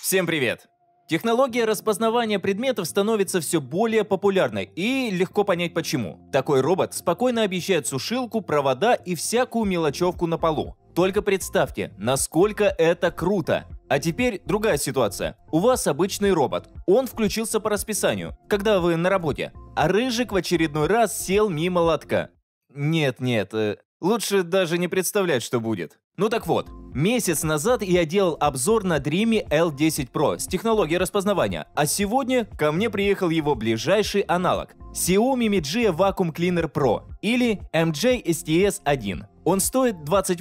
Всем привет! Технология распознавания предметов становится все более популярной, и легко понять почему. Такой робот спокойно объезжает сушилку, провода и всякую мелочевку на полу. Только представьте, насколько это круто! А теперь другая ситуация. У вас обычный робот. Он включился по расписанию, когда вы на работе. А Рыжик в очередной раз сел мимо лотка. Нет, лучше даже не представлять, что будет. Ну так вот, месяц назад я делал обзор на Dreame L10 Pro с технологией распознавания, а сегодня ко мне приехал его ближайший аналог – Xiaomi Mijia Vacuum Cleaner Pro или MJ STS-1. Он стоит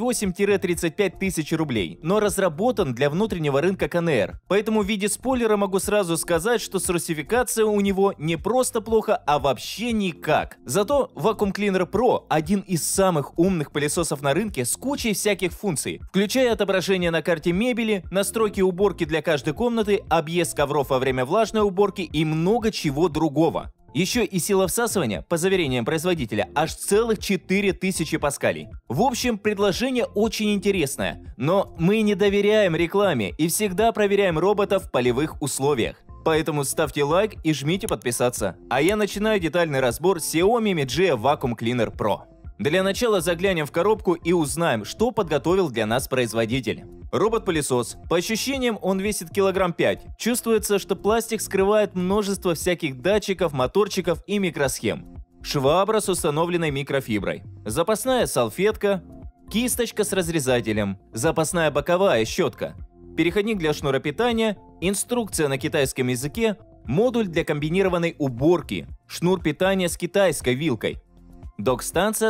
28-35 тысяч рублей, но разработан для внутреннего рынка КНР. Поэтому в виде спойлера могу сразу сказать, что с русификацией у него не просто плохо, а вообще никак. Зато Vacuum Cleaner Pro – один из самых умных пылесосов на рынке с кучей всяких функций, включая отображение на карте мебели, настройки уборки для каждой комнаты, объезд ковров во время влажной уборки и много чего другого. Еще и сила всасывания, по заверениям производителя, аж целых 4000 паскалей. В общем, предложение очень интересное, но мы не доверяем рекламе и всегда проверяем роботов в полевых условиях. Поэтому ставьте лайк и жмите подписаться. А я начинаю детальный разбор Xiaomi Mijia Vacuum Cleaner Pro. Для начала заглянем в коробку и узнаем, что подготовил для нас производитель. Робот-пылесос. По ощущениям, он весит 5 килограмм. Чувствуется, что пластик скрывает множество всяких датчиков, моторчиков и микросхем. Швабра с установленной микрофиброй. Запасная салфетка. Кисточка с разрезателем. Запасная боковая щетка. Переходник для шнуропитания. Инструкция на китайском языке. Модуль для комбинированной уборки. Шнур питания с китайской вилкой. Док-станция.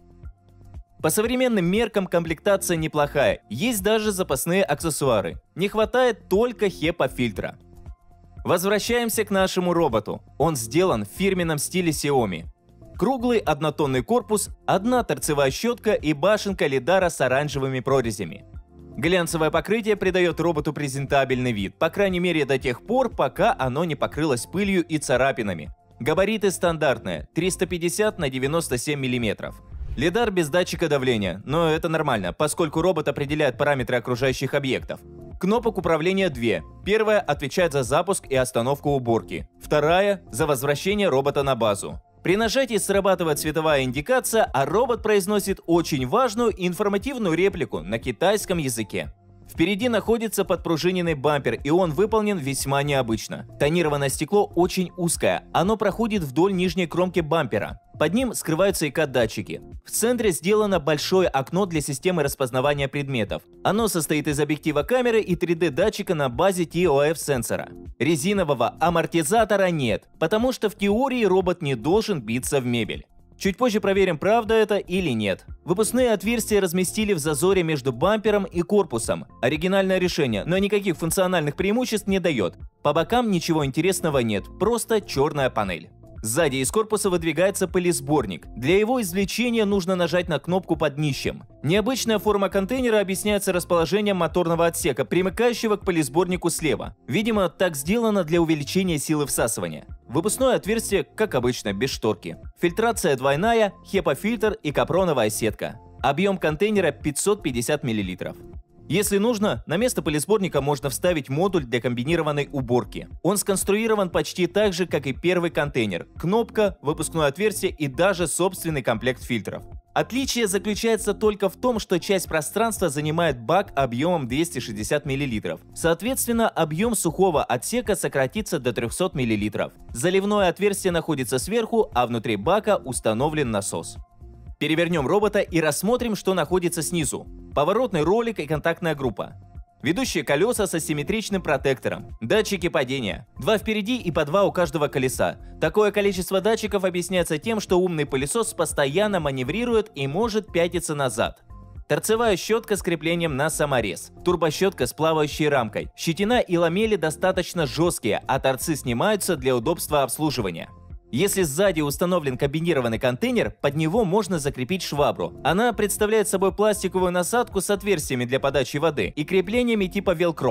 По современным меркам комплектация неплохая, есть даже запасные аксессуары. Не хватает только HEPA-фильтра. Возвращаемся к нашему роботу. Он сделан в фирменном стиле Xiaomi. Круглый однотонный корпус, одна торцевая щетка и башенка лидара с оранжевыми прорезями. Глянцевое покрытие придает роботу презентабельный вид, по крайней мере до тех пор, пока оно не покрылось пылью и царапинами. Габариты стандартные, 350 на 97 мм. Лидар без датчика давления, но это нормально, поскольку робот определяет параметры окружающих объектов. Кнопок управления две. Первая отвечает за запуск и остановку уборки. Вторая – за возвращение робота на базу. При нажатии срабатывает световая индикация, а робот произносит очень важную и информативную реплику на китайском языке. Впереди находится подпружиненный бампер, и он выполнен весьма необычно. Тонированное стекло очень узкое, оно проходит вдоль нижней кромки бампера. Под ним скрываются ИК-датчики. В центре сделано большое окно для системы распознавания предметов. Оно состоит из объектива камеры и 3D-датчика на базе TOF-сенсора. Резинового амортизатора нет, потому что в теории робот не должен биться в мебель. Чуть позже проверим, правда это или нет. Выпускные отверстия разместили в зазоре между бампером и корпусом. Оригинальное решение, но никаких функциональных преимуществ не дает. По бокам ничего интересного нет, просто черная панель. Сзади из корпуса выдвигается пылесборник. Для его извлечения нужно нажать на кнопку под днищем. Необычная форма контейнера объясняется расположением моторного отсека, примыкающего к пылесборнику слева. Видимо, так сделано для увеличения силы всасывания. Выпускное отверстие, как обычно, без шторки. Фильтрация двойная, HEPA-фильтр и капроновая сетка. Объем контейнера 550 мл. Если нужно, на место пылесборника можно вставить модуль для комбинированной уборки. Он сконструирован почти так же, как и первый контейнер. Кнопка, выпускное отверстие и даже собственный комплект фильтров. Отличие заключается только в том, что часть пространства занимает бак объемом 260 мл. Соответственно, объем сухого отсека сократится до 300 мл. Заливное отверстие находится сверху, а внутри бака установлен насос. Перевернем робота и рассмотрим, что находится снизу. Поворотный ролик и контактная группа. Ведущие колеса с асимметричным протектором. Датчики падения. 2 впереди и по 2 у каждого колеса. Такое количество датчиков объясняется тем, что умный пылесос постоянно маневрирует и может пятиться назад. Торцевая щетка с креплением на саморез. Турбощетка с плавающей рамкой. Щетина и ламели достаточно жесткие, а торцы снимаются для удобства обслуживания. Если сзади установлен комбинированный контейнер, под него можно закрепить швабру. Она представляет собой пластиковую насадку с отверстиями для подачи воды и креплениями типа велкро.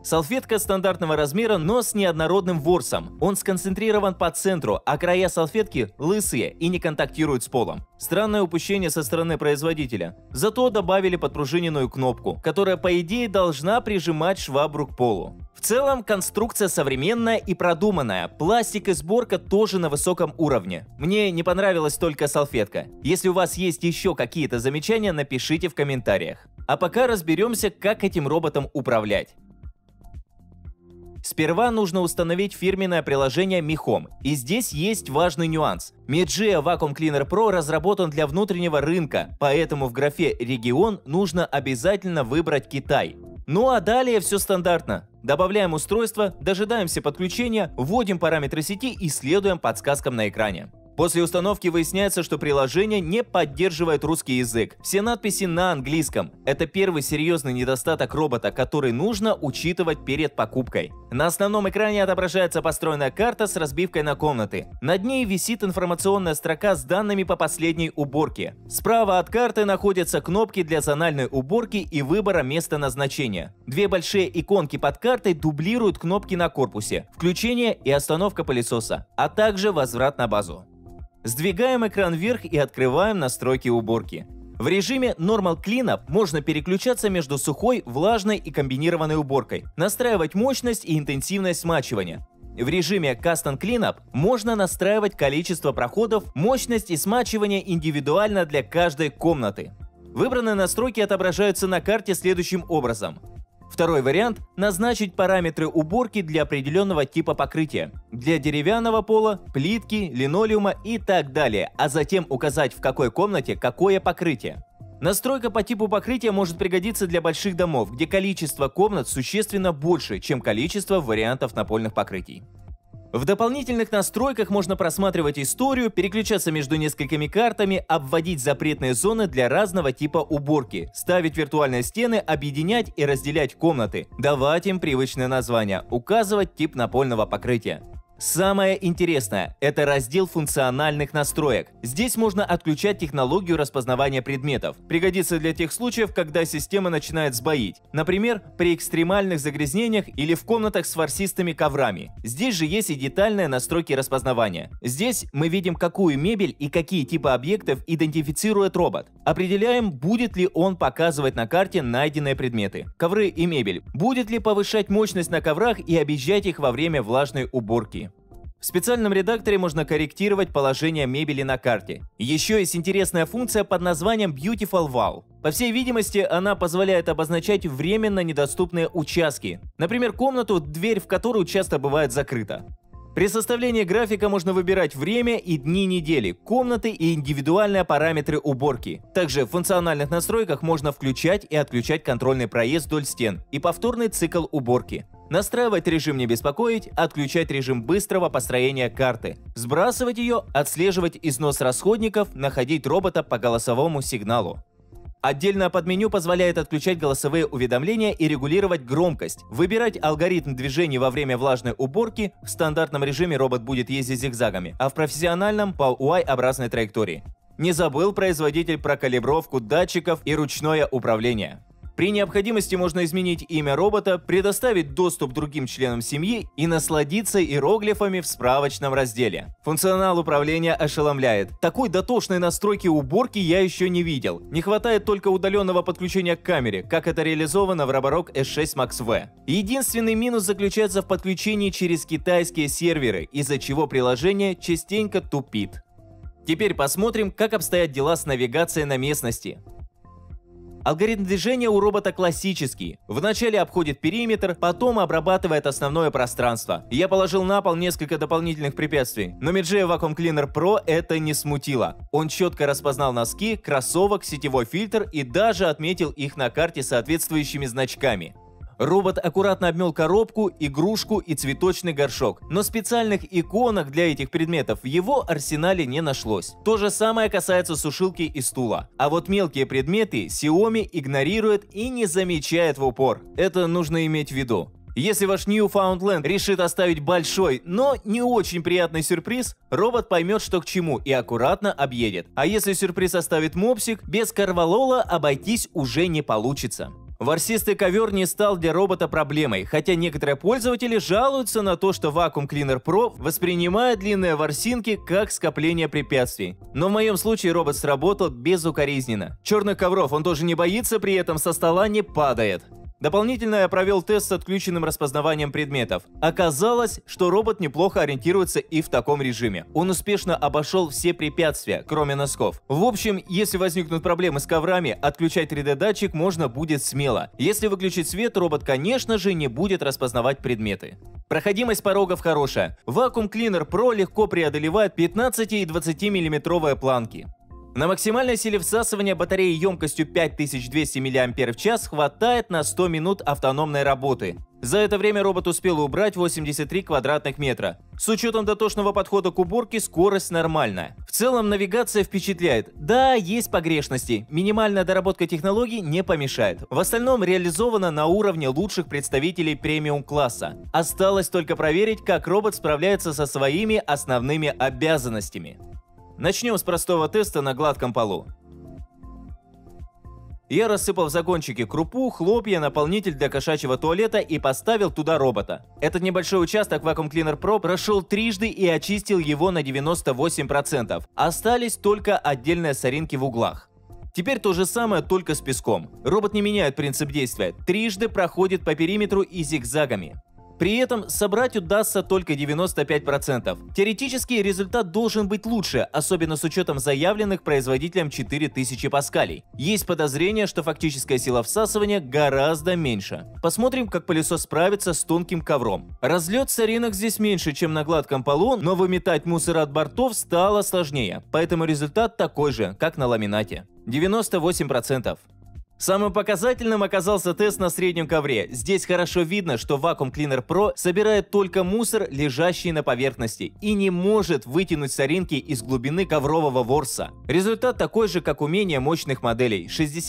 Салфетка стандартного размера, но с неоднородным ворсом. Он сконцентрирован по центру, а края салфетки лысые и не контактируют с полом. Странное упущение со стороны производителя. Зато добавили подпружиненную кнопку, которая по идее должна прижимать швабру к полу. В целом конструкция современная и продуманная. Пластик и сборка тоже на высоком уровне. Мне не понравилась только салфетка. Если у вас есть еще какие-то замечания, напишите в комментариях. А пока разберемся, как этим роботом управлять. Сперва нужно установить фирменное приложение Mi Home, и здесь есть важный нюанс. Mijia Vacuum Cleaner Pro разработан для внутреннего рынка, поэтому в графе «Регион» нужно обязательно выбрать Китай. Ну а далее все стандартно. Добавляем устройство, дожидаемся подключения, вводим параметры сети и следуем подсказкам на экране. После установки выясняется, что приложение не поддерживает русский язык. Все надписи на английском. Это первый серьезный недостаток робота, который нужно учитывать перед покупкой. На основном экране отображается построенная карта с разбивкой на комнаты. Над ней висит информационная строка с данными по последней уборке. Справа от карты находятся кнопки для зональной уборки и выбора места назначения. Две большие иконки под картой дублируют кнопки на корпусе: включение и остановка пылесоса, а также возврат на базу. Сдвигаем экран вверх и открываем настройки уборки. В режиме Normal Cleanup можно переключаться между сухой, влажной и комбинированной уборкой, настраивать мощность и интенсивность смачивания. В режиме Custom Cleanup можно настраивать количество проходов, мощность и смачивание индивидуально для каждой комнаты. Выбранные настройки отображаются на карте следующим образом. Второй вариант – назначить параметры уборки для определенного типа покрытия. Для деревянного пола, плитки, линолеума и так далее, а затем указать, в какой комнате какое покрытие. Настройка по типу покрытия может пригодиться для больших домов, где количество комнат существенно больше, чем количество вариантов напольных покрытий. В дополнительных настройках можно просматривать историю, переключаться между несколькими картами, обводить запретные зоны для разного типа уборки, ставить виртуальные стены, объединять и разделять комнаты, давать им привычные названия, указывать тип напольного покрытия. Самое интересное – это раздел функциональных настроек. Здесь можно отключать технологию распознавания предметов. Пригодится для тех случаев, когда система начинает сбоить. Например, при экстремальных загрязнениях или в комнатах с ворсистыми коврами. Здесь же есть и детальные настройки распознавания. Здесь мы видим, какую мебель и какие типы объектов идентифицирует робот. Определяем, будет ли он показывать на карте найденные предметы, ковры и мебель. Будет ли повышать мощность на коврах и объезжать их во время влажной уборки. В специальном редакторе можно корректировать положение мебели на карте. Еще есть интересная функция под названием Beautiful Wall. По всей видимости, она позволяет обозначать временно недоступные участки. Например, комнату, дверь в которую часто бывает закрыта. При составлении графика можно выбирать время и дни недели, комнаты и индивидуальные параметры уборки. Также в функциональных настройках можно включать и отключать контрольный проезд вдоль стен и повторный цикл уборки. Настраивать режим «Не беспокоить», отключать режим быстрого построения карты, сбрасывать ее, отслеживать износ расходников, находить робота по голосовому сигналу. Отдельное подменю позволяет отключать голосовые уведомления и регулировать громкость, выбирать алгоритм движений во время влажной уборки. В стандартном режиме робот будет ездить зигзагами, а в профессиональном – по Y-образной траектории. Не забыл производитель про калибровку датчиков и ручное управление. При необходимости можно изменить имя робота, предоставить доступ другим членам семьи и насладиться иероглифами в справочном разделе. Функционал управления ошеломляет. Такой дотошной настройки уборки я еще не видел. Не хватает только удаленного подключения к камере, как это реализовано в Roborock S6 Max V. Единственный минус заключается в подключении через китайские серверы, из-за чего приложение частенько тупит. Теперь посмотрим, как обстоят дела с навигацией на местности. Алгоритм движения у робота классический. Вначале обходит периметр, потом обрабатывает основное пространство. Я положил на пол несколько дополнительных препятствий, но Mijia Vacuum Cleaner Pro это не смутило. Он четко распознал носки, кроссовок, сетевой фильтр и даже отметил их на карте соответствующими значками. Робот аккуратно обмел коробку, игрушку и цветочный горшок, но специальных иконок для этих предметов в его арсенале не нашлось. То же самое касается сушилки и стула. А вот мелкие предметы Xiaomi игнорирует и не замечает в упор. Это нужно иметь в виду. Если ваш Newfoundland решит оставить большой, но не очень приятный сюрприз, робот поймет, что к чему, и аккуратно объедет. А если сюрприз оставит мопсик, без корвалола обойтись уже не получится. Ворсистый ковер не стал для робота проблемой, хотя некоторые пользователи жалуются на то, что Vacuum Cleaner Pro воспринимает длинные ворсинки как скопление препятствий. Но в моем случае робот сработал безукоризненно. Черных ковров он тоже не боится, при этом со стола не падает. Дополнительно я провел тест с отключенным распознаванием предметов. Оказалось, что робот неплохо ориентируется и в таком режиме. Он успешно обошел все препятствия, кроме носков. В общем, если возникнут проблемы с коврами, отключать 3D-датчик можно будет смело. Если выключить свет, робот, конечно же, не будет распознавать предметы. Проходимость порогов хорошая. Vacuum Cleaner Pro легко преодолевает 15 и 20 мм планки. На максимальной силе всасывания батареи емкостью 5200 мАч хватает на 100 минут автономной работы. За это время робот успел убрать 83 квадратных метра. С учетом дотошного подхода к уборке, скорость нормальная. В целом навигация впечатляет. Да, есть погрешности. Минимальная доработка технологий не помешает. В остальном реализовано на уровне лучших представителей премиум-класса. Осталось только проверить, как робот справляется со своими основными обязанностями. Начнем с простого теста на гладком полу. Я рассыпал в загончике крупу, хлопья, наполнитель для кошачьего туалета и поставил туда робота. Этот небольшой участок Vacuum Cleaner Pro прошел трижды и очистил его на 98%. Остались только отдельные соринки в углах. Теперь то же самое, только с песком. Робот не меняет принцип действия, трижды проходит по периметру и зигзагами. При этом собрать удастся только 95%. Теоретически результат должен быть лучше, особенно с учетом заявленных производителем 4000 паскалей. Есть подозрение, что фактическая сила всасывания гораздо меньше. Посмотрим, как пылесос справится с тонким ковром. Разлет соринок здесь меньше, чем на гладком полу, но выметать мусор от бортов стало сложнее, поэтому результат такой же, как на ламинате. 98%. Самым показательным оказался тест на среднем ковре. Здесь хорошо видно, что Vacuum Cleaner Pro собирает только мусор, лежащий на поверхности, и не может вытянуть соринки из глубины коврового ворса. Результат такой же, как у менее мощных моделей –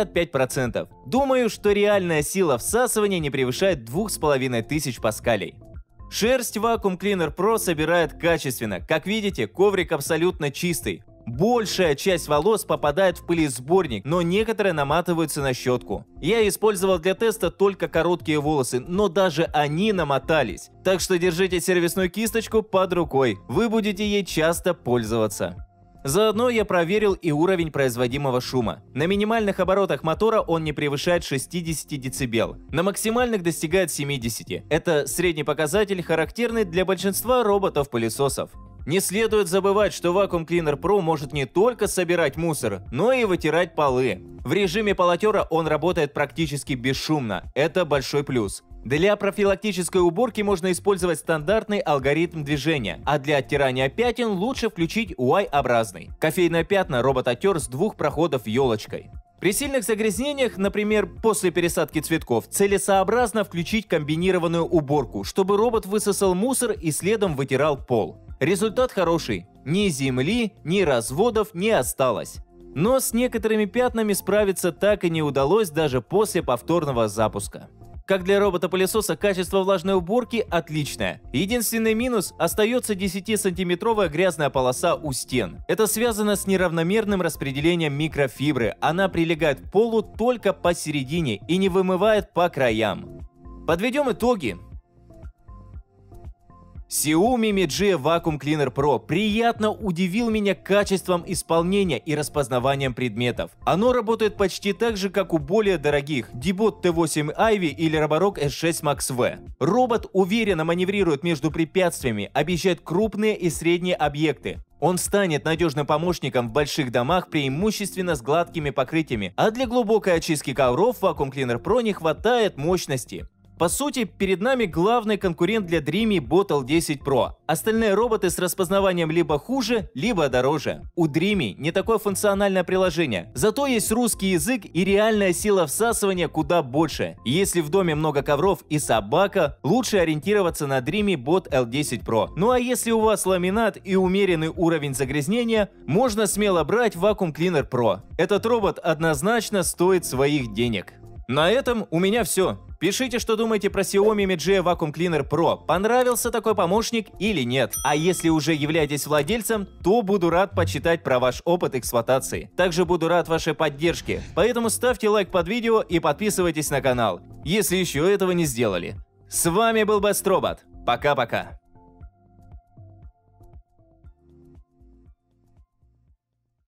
65%. Думаю, что реальная сила всасывания не превышает 2500 паскалей. Шерсть Vacuum Cleaner Pro собирает качественно. Как видите, коврик абсолютно чистый. Большая часть волос попадает в пылесборник, но некоторые наматываются на щетку. Я использовал для теста только короткие волосы, но даже они намотались. Так что держите сервисную кисточку под рукой, вы будете ей часто пользоваться. Заодно я проверил и уровень производимого шума. На минимальных оборотах мотора он не превышает 60 дБ, на максимальных достигает 70. Это средний показатель, характерный для большинства роботов-пылесосов. Не следует забывать, что Vacuum Cleaner Pro может не только собирать мусор, но и вытирать полы. В режиме полотера он работает практически бесшумно, это большой плюс. Для профилактической уборки можно использовать стандартный алгоритм движения, а для оттирания пятен лучше включить Y-образный. Кофейные пятна робот оттер с 2 проходов елочкой. При сильных загрязнениях, например, после пересадки цветков, целесообразно включить комбинированную уборку, чтобы робот высосал мусор и следом вытирал пол. Результат хороший. Ни земли, ни разводов не осталось. Но с некоторыми пятнами справиться так и не удалось даже после повторного запуска. Как для робота-пылесоса, качество влажной уборки отличное. Единственный минус – остается 10-сантиметровая грязная полоса у стен. Это связано с неравномерным распределением микрофибры. Она прилегает к полу только посередине и не вымывает по краям. Подведем итоги. Xiaomi Mi G Vacuum Cleaner Pro приятно удивил меня качеством исполнения и распознаванием предметов. Оно работает почти так же, как у более дорогих Dibot T8 Ivy или Roborock S6 Max V. Робот уверенно маневрирует между препятствиями, объезжает крупные и средние объекты. Он станет надежным помощником в больших домах преимущественно с гладкими покрытиями, а для глубокой очистки ковров Vacuum Cleaner Pro не хватает мощности. По сути, перед нами главный конкурент для Dreamy Bot L10 Pro. Остальные роботы с распознаванием либо хуже, либо дороже. У Dreamy не такое функциональное приложение, зато есть русский язык и реальная сила всасывания куда больше. Если в доме много ковров и собака, лучше ориентироваться на Dreamy Bot L10 Pro. Ну а если у вас ламинат и умеренный уровень загрязнения, можно смело брать Vacuum Cleaner Pro. Этот робот однозначно стоит своих денег. На этом у меня все. Пишите, что думаете про Xiaomi Mi G Vacuum Cleaner Pro. Понравился такой помощник или нет? А если уже являетесь владельцем, то буду рад почитать про ваш опыт эксплуатации. Также буду рад вашей поддержке. Поэтому ставьте лайк под видео и подписывайтесь на канал, если еще этого не сделали. С вами был Best Robot. Пока-пока.